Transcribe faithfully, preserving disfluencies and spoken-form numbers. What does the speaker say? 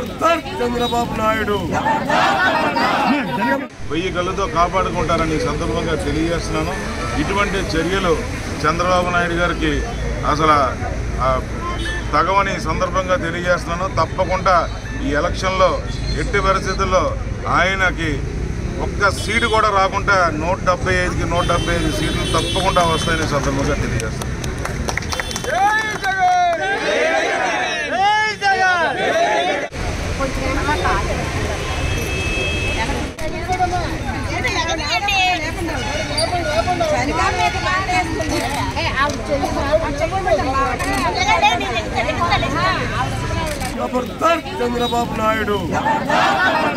జబర్దస్త్ చంద్రబాబు నాయుడు వెయ్యి కళ్ళతో కాపాడుకుంటారని సందర్భంగా తెలియజేస్తున్నాను. ఇటువంటి చర్యలు చంద్రబాబు నాయుడు గారికి అసలు తగవని సందర్భంగా తెలియజేస్తున్నాను. తప్పకుండా ఈ ఎలక్షన్లో ఎట్టి పరిస్థితుల్లో ఆయనకి ఒక్క సీటు కూడా రాకుండా నూట డెబ్బై ఐదుకి నూట డెబ్బై ఐదు సీట్లు తప్పకుండా వస్తాయని సందర్భంగా తెలియజేస్తాను. జబర్దస్త్ చంద్రబాబు నాయుడు.